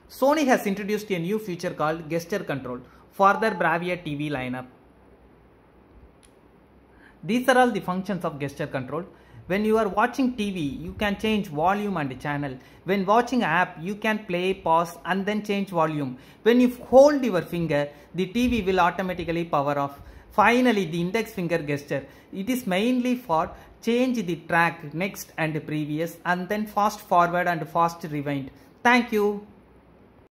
Sony has introduced a new feature called gesture control for their Bravia TV lineup. These are all the functions of gesture control. When you are watching TV, you can change volume and channel. When watching app, you can play, pause and then change volume. When you hold your finger, the TV will automatically power off. Finally, the index finger gesture. It is mainly for change the track, next and previous, and then fast forward and fast rewind. Thank you.